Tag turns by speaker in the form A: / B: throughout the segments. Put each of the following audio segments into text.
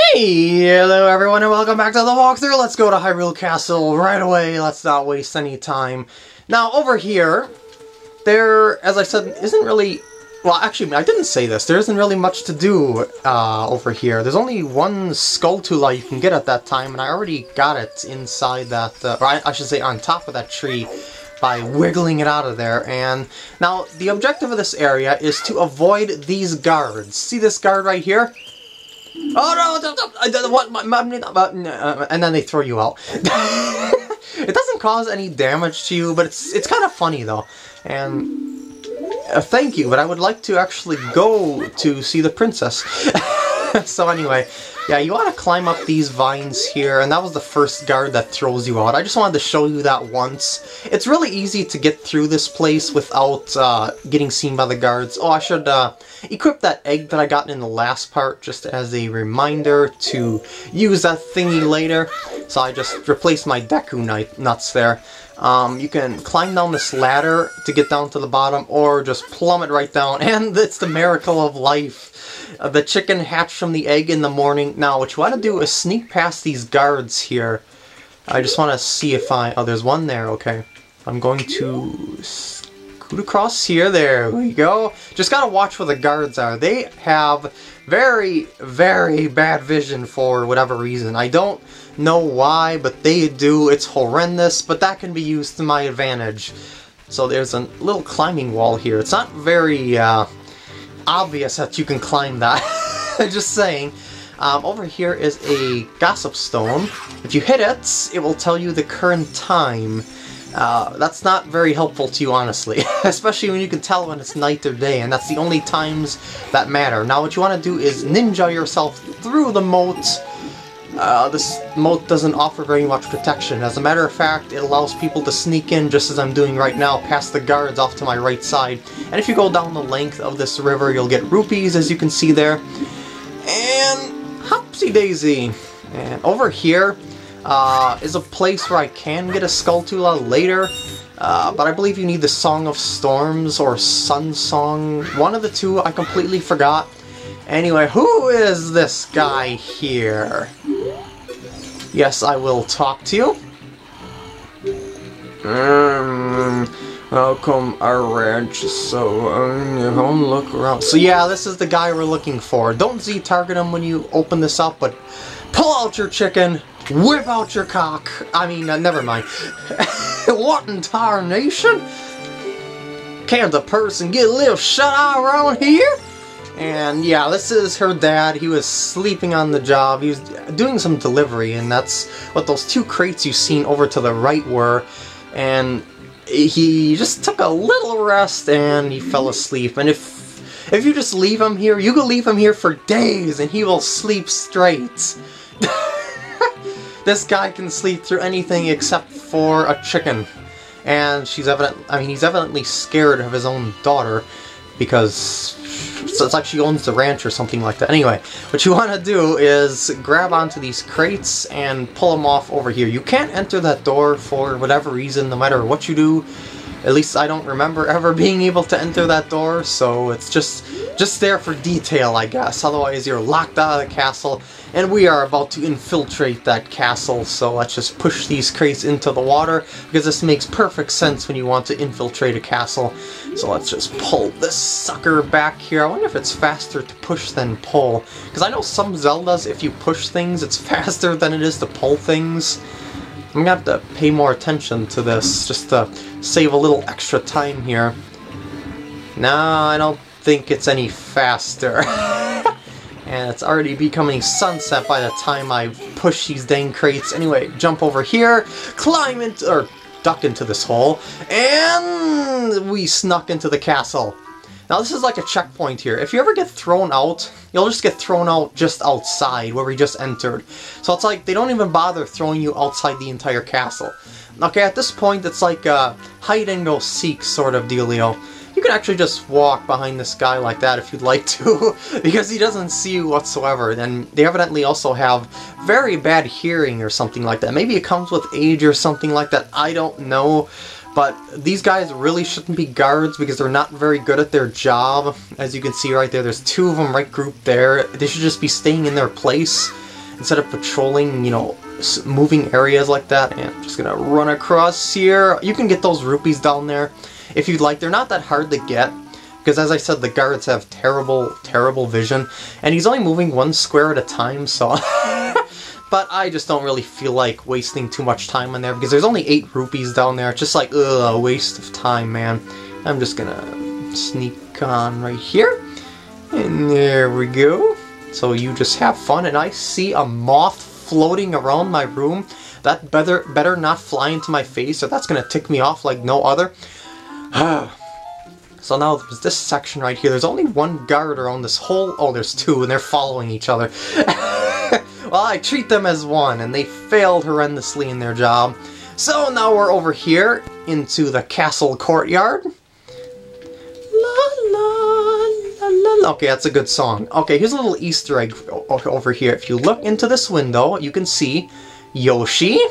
A: Hello everyone and welcome back to the walkthrough. Let's go to Hyrule Castle right away. Let's not waste any time. Now over here, there, as I said, isn't really... Well, actually, I didn't say this. There isn't really much to do over here. There's only one Skulltula you can get at that time, and I already got it inside that... or I should say on top of that tree by wiggling it out of there. And now, the objective of this area is to avoid these guards. See this guard right here? Oh no! And then they throw you out. It doesn't cause any damage to you, but it's kind of funny though. And thank you, but I would like to actually go to see the princess. So anyway, yeah, you want to climb up these vines here, and that was the first guard that throws you out. I just wanted to show you that once. It's really easy to get through this place without getting seen by the guards. Oh, I should equip that egg that I got in the last part just as a reminder to use that thingy later. So I just replaced my Deku nuts there. You can climb down this ladder to get down to the bottom, or just plummet right down, and it's the miracle of life. The chicken hatched from the egg in the morning. Now, what you want to do is sneak past these guards here. I just want to see if I... Oh, there's one there, okay. I'm going to scoot across here. There we go. Just gotta watch where the guards are. They have very, very bad vision for whatever reason. I don't know why, but they do. It's horrendous, but that can be used to my advantage. So there's a little climbing wall here. It's not very obvious that you can climb that. Just saying. Over here is a gossip stone. If you hit it, it will tell you the current time. That's not very helpful to you, honestly. Especially when you can tell when it's night or day, and that's the only times that matter. Now what you want to do is ninja yourself through the moat. This moat doesn't offer very much protection. As a matter of fact, it allows people to sneak in just as I'm doing right now, past the guards off to my right side. And if you go down the length of this river, you'll get rupees, as you can see there. And hopsy-daisy. And over here is a place where I can get a Skulltula later. But I believe you need the Song of Storms or Sun Song. One of the two, I completely forgot. Anyway, who is this guy here? Yes, I will talk to you. How come our ranch is so home? Look around. So yeah, this is the guy we're looking for. Don't Z-target him when you open this up, but pull out your chicken, whip out your cock. I mean, never mind. What in tarnation? Can't a person get a little shut-eye around here? And yeah, this is her dad. He was sleeping on the job. He was doing some delivery, and that's what those two crates you've seen over to the right were. And he just took a little rest and he fell asleep. And if you just leave him here, you can leave him here for days and he will sleep straight. This guy can sleep through anything except for a chicken. And he's evidently scared of his own daughter because it's like she owns the ranch or something like that. Anyway, what you want to do is grab onto these crates and pull them off over here. You can't enter that door for whatever reason, no matter what you do. At least I don't remember ever being able to enter that door, so it's just there for detail, I guess. Otherwise, you're locked out of the castle, and we are about to infiltrate that castle, so let's just push these crates into the water, because this makes perfect sense when you want to infiltrate a castle. So let's just pull this sucker back here. I wonder if it's faster to push than pull, because I know some Zeldas, if you push things, it's faster than it is to pull things. I'm gonna have to pay more attention to this, just to save a little extra time here. No, I don't think it's any faster. And it's already becoming sunset by the time I push these dang crates. Anyway, jump over here, climb into, or duck into this hole, and we snuck into the castle. Now this is like a checkpoint here. If you ever get thrown out, you'll just get thrown out just outside where we just entered. So it's like they don't even bother throwing you outside the entire castle. Okay, at this point it's like a hide-and-go-seek sort of dealio. You can actually just walk behind this guy like that if you'd like to, because he doesn't see you whatsoever. And they evidently also have very bad hearing or something like that. Maybe it comes with age or something like that, I don't know. But these guys really shouldn't be guards because they're not very good at their job. As you can see right there, there's two of them right grouped there. They should just be staying in their place. instead of patrolling, you know, moving areas like that. And I'm just gonna run across here. You can get those rupees down there if you'd like. They're not that hard to get, because as I said, the guards have terrible, terrible vision, and he's only moving one square at a time, so... But I just don't really feel like wasting too much time on there, because there's only 8 rupees down there. It's just like, ugh, a waste of time, man. I'm just gonna sneak on right here. And there we go. So you just have fun, and I see a moth floating around my room. That better not fly into my face, or that's gonna tick me off like no other. So now there's this section right here. There's only one guard around this whole... Oh, there's 2, and they're following each other. Well, I treat them as one, and they failed horrendously in their job. So now we're over here into the Castle Courtyard. La la la la. Okay, that's a good song. Okay, here's a little Easter egg over here. If you look into this window, you can see Yoshi,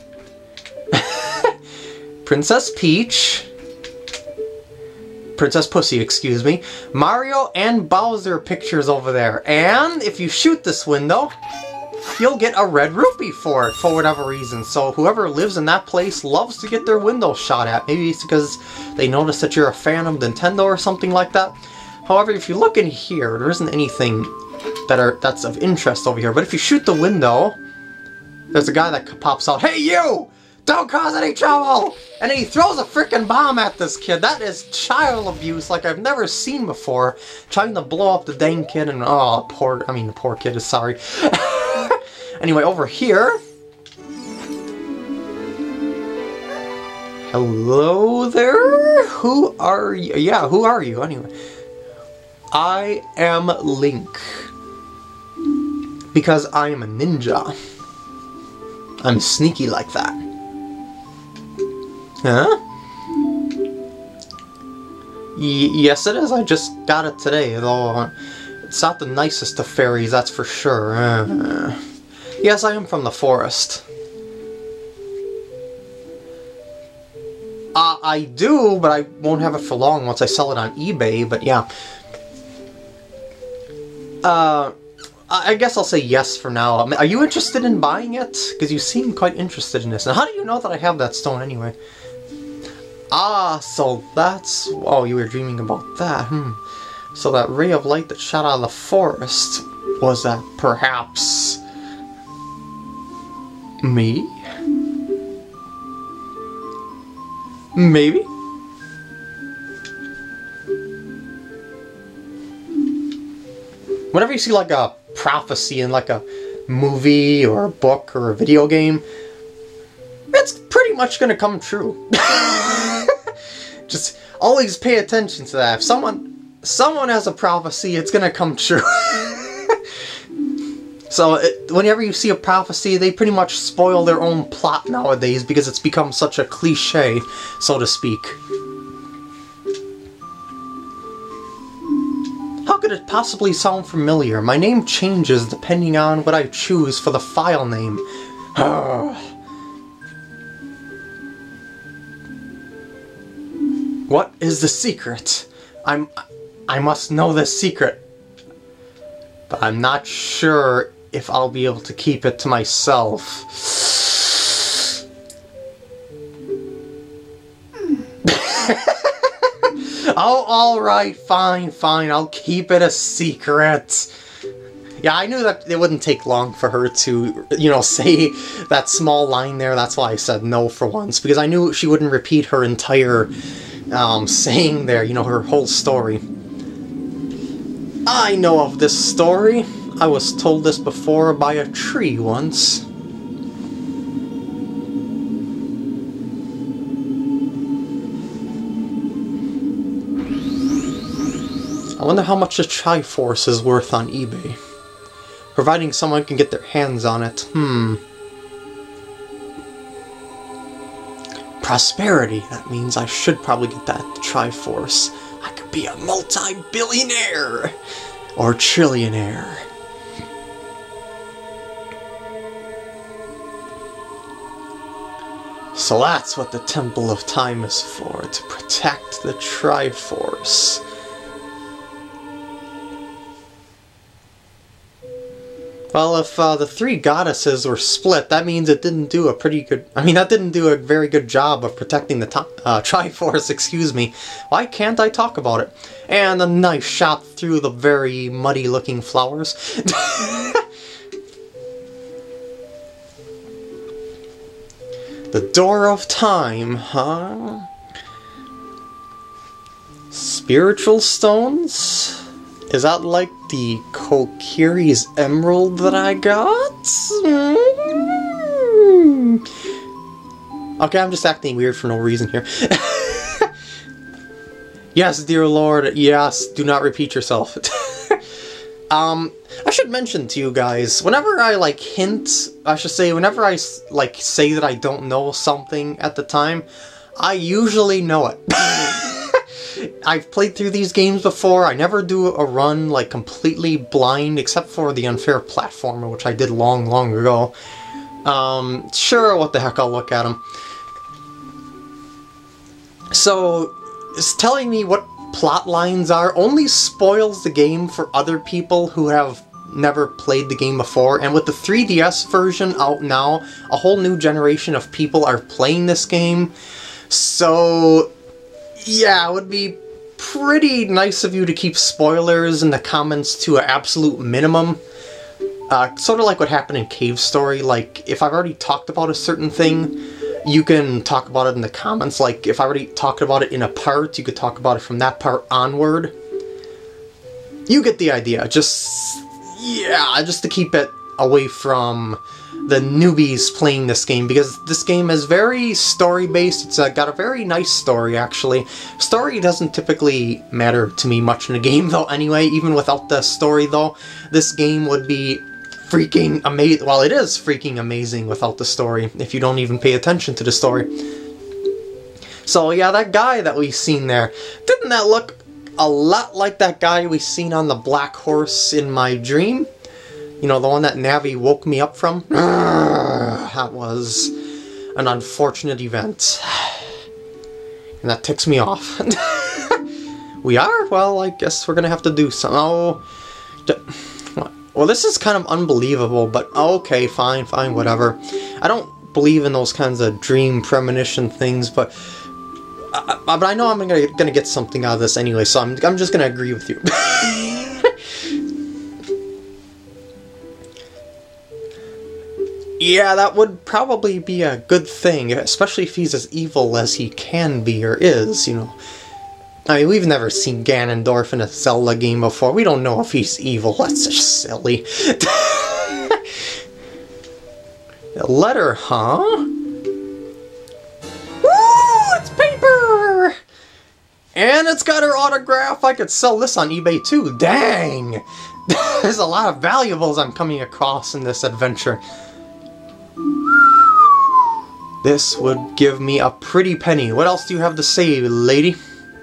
A: Princess Peach, Princess Pussy, excuse me, Mario and Bowser pictures over there. And if you shoot this window, you'll get a red rupee for it, for whatever reason. So whoever lives in that place loves to get their window shot at. Maybe it's because they notice that you're a fan of Nintendo or something like that. However, if you look in here, there isn't anything that's of interest over here. But if you shoot the window, there's a guy that pops out, "Hey you! Don't cause any trouble!" And then he throws a frickin' bomb at this kid. That is child abuse like I've never seen before. Trying to blow up the dang kid, and oh, the poor kid is sorry. Anyway, over here... Hello there? Who are you? Yeah, who are you anyway? I am Link. Because I am a ninja. I'm sneaky like that. Huh? Yes it is, I just got it today, though it's not the nicest of fairies, that's for sure. Yes, I am from the forest. I do, but I won't have it for long once I sell it on eBay, but yeah. I guess I'll say yes for now. Are you interested in buying it? Because you seem quite interested in this. Now, how do you know that I have that stone anyway? Ah, so that's... Oh, you were dreaming about that. So that ray of light that shot out of the forest, was that perhaps... me? Maybe? Whenever you see like a prophecy in like a movie or a book or a video game, it's pretty much gonna come true. Just always pay attention to that. If someone has a prophecy, it's gonna come true. So whenever you see a prophecy, they pretty much spoil their own plot nowadays because it's become such a cliche, so to speak. How could it possibly sound familiar? My name changes depending on what I choose for the file name. What is the secret? I must know the secret. But I'm not sure if I'll be able to keep it to myself. Oh, alright, fine, I'll keep it a secret. Yeah, I knew that it wouldn't take long for her to, you know, say that small line there. That's why I said no for once, because I knew she wouldn't repeat her entire saying there, you know, her whole story. I know of this story. I was told this before by a tree once. I wonder how much the Triforce is worth on eBay. Providing someone can get their hands on it. Prosperity. That means I should probably get that Triforce. I could be a multi-billionaire! Or trillionaire. So that's what the Temple of Time is for, to protect the Triforce. Well, if the three goddesses were split, that means it didn't do a pretty good... I mean, that didn't do a very good job of protecting the Triforce, excuse me. Why can't I talk about it? And a nice shot through the very muddy-looking flowers. The Door of Time, huh? Spiritual stones? Is that like the Kokiri's emerald that I got? Okay, I'm just acting weird for no reason here. Yes, dear Lord, yes, do not repeat yourself. I should mention to you guys, whenever I like hint, I should say, whenever I like say that I don't know something at the time, I usually know it. I've played through these games before. I never do a run like completely blind, except for the unfair platformer, which I did long ago. Sure, what the heck, I'll look at them. So, it's telling me what plot lines are only spoils the game for other people who have never played the game before, and with the 3DS version out now, a whole new generation of people are playing this game. So, yeah, it would be pretty nice of you to keep spoilers in the comments to an absolute minimum. Sort of like what happened in Cave Story. Like, if I've already talked about a certain thing, you can talk about it in the comments. Like, if I already talked about it in a part, you could talk about it from that part onward. You get the idea. Just to keep it away from the newbies playing this game, because this game is very story-based. It's got a very nice story, actually. Story doesn't typically matter to me much in a game, though, anyway. Even without the story, though, this game would be freaking amazing. Well, it is freaking amazing without the story, if you don't even pay attention to the story. So, yeah, that guy that we've seen there, didn't that look a lot like that guy we seen on the black horse in my dream? You know, the one that Navi woke me up from? That was an unfortunate event. And that ticks me off. We are? Well, I guess we're gonna have to do something. Oh, well, this is kind of unbelievable, but okay, fine, whatever. I don't believe in those kinds of dream premonition things, but I know I'm gonna get something out of this anyway, so I'm just gonna agree with you. Yeah, that would probably be a good thing, especially if he's as evil as he can be, or is, you know. I mean, we've never seen Ganondorf in a Zelda game before. We don't know if he's evil. That's just silly. A letter, huh? Woo! It's paper! And it's got her autograph. I could sell this on eBay too. Dang! There's a lot of valuables I'm coming across in this adventure. This would give me a pretty penny. What else do you have to say, lady?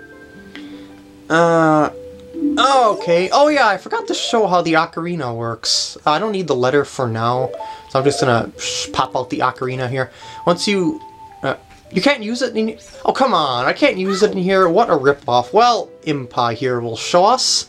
A: Oh, okay. Oh yeah, I forgot to show how the ocarina works. I don't need the letter for now, so I'm just gonna pop out the ocarina here. Once you... you can't use it in... Oh, come on, I can't use it in here. What a ripoff. Well, Impa here will show us.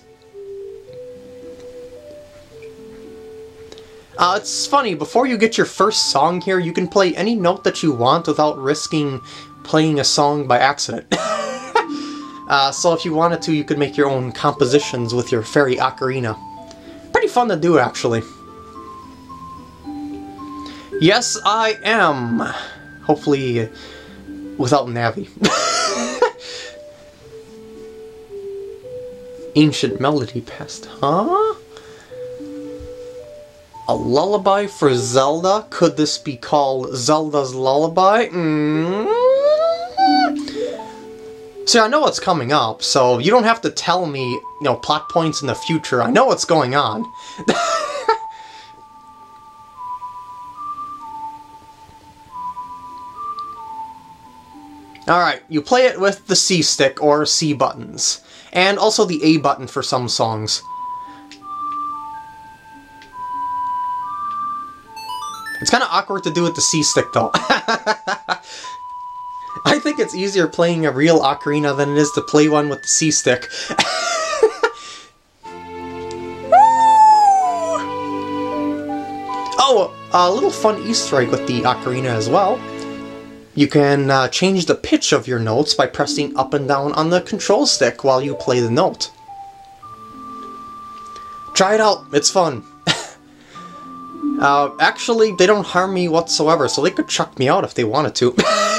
A: It's funny, before you get your first song here, you can play any note that you want without risking playing a song by accident. So if you wanted to, you could make your own compositions with your fairy ocarina. Pretty fun to do, actually. Yes, I am. Hopefully, without Navi. Ancient melody past, huh? A lullaby for Zelda? Could this be called Zelda's Lullaby? See, I know what's coming up, so you don't have to tell me, you know, plot points in the future. I know what's going on. Alright, you play it with the C stick or C buttons. And also the A button for some songs. It's kind of awkward to do with the C-stick, though. I think it's easier playing a real ocarina than it is to play one with the C-stick. Oh, a little fun Easter egg with the Ocarina as well. You can change the pitch of your notes by pressing up and down on the control stick while you play the note. Try it out, it's fun. Actually, they don't harm me whatsoever, so they could chuck me out if they wanted to.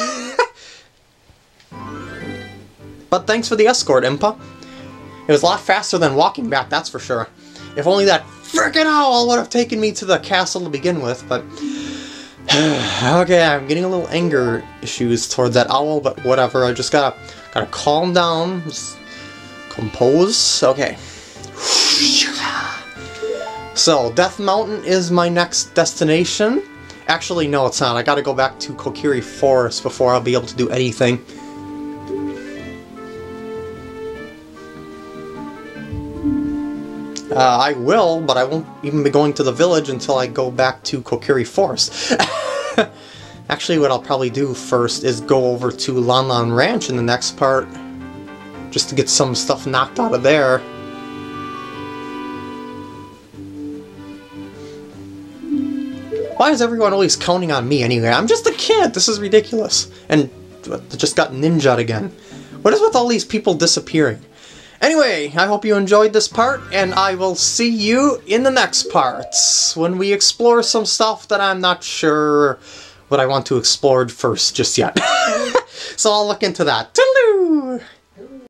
A: But thanks for the escort, Impa. It was a lot faster than walking back, that's for sure. If only that frickin' owl would have taken me to the castle to begin with, but... Okay, I'm getting a little anger issues toward that owl, but whatever, I just gotta calm down, just compose, okay. So, Death Mountain is my next destination. Actually, no it's not, I gotta go back to Kokiri Forest before I'll be able to do anything. I will, but I won't even be going to the village until I go back to Kokiri Forest. Actually, what I'll probably do first is go over to Lon Lon Ranch in the next part, just to get some stuff knocked out of there. Why is everyone always counting on me anyway? I'm just a kid! This is ridiculous. And just got ninja'd again. What is with all these people disappearing? Anyway, I hope you enjoyed this part, and I will see you in the next parts, when we explore some stuff that I'm not sure what I want to explore first just yet. So I'll look into that. Toodaloo!